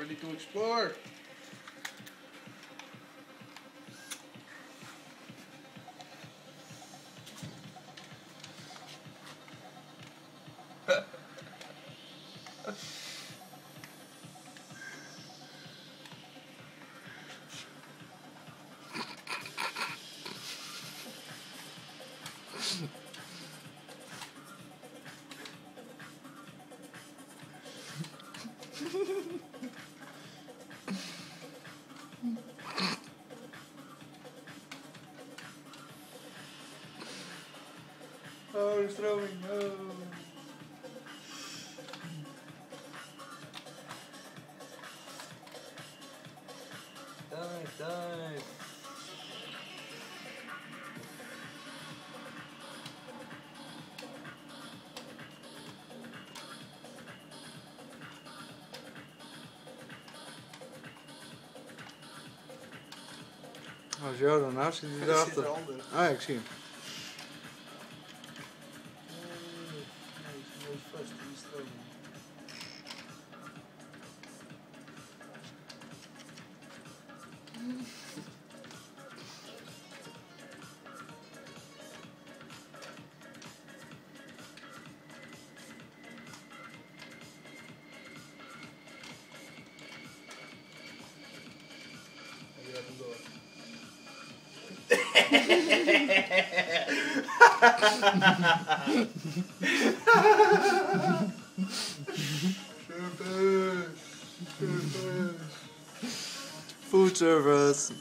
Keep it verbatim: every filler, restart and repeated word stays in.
Ready to explore. Oh, it's throwing. No. Dive, dive. Waar is Yoda nou? Zit hij erachter? Zit eronder. Ah ja, ik zie hem. Nee, hij is vast in de stroom. Je laat hem door. Service. Service. Food service.